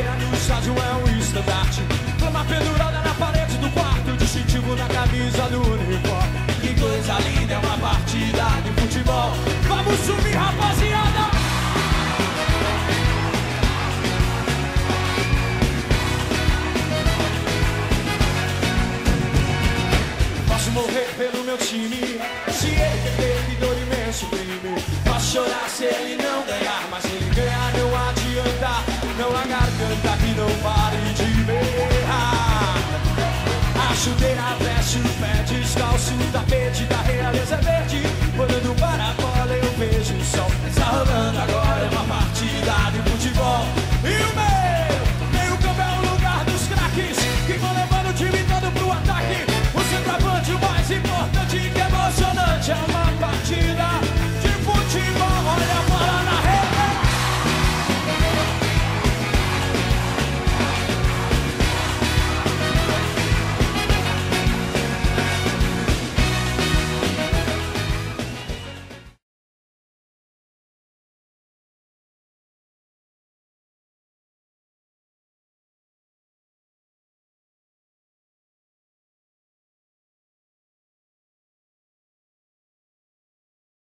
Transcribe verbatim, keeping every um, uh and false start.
bandeira no estádio é um estandarte. Flama pendurada na parede do quarto, distintivo na camisa do uniforme. Que coisa linda, é uma partida de futebol. Vamos subir, rapaziada! Posso morrer pelo meu time, se ele perder, que dor imenso crime. Posso chorar se ele não ganhar, mas se ele ganhar não adianta. Não há garganta que não pare de berrar. A chuteira veste o pé descalço, o tapete da realeza é verde. Olhando para a bola eu vejo o sol, está rolando agora.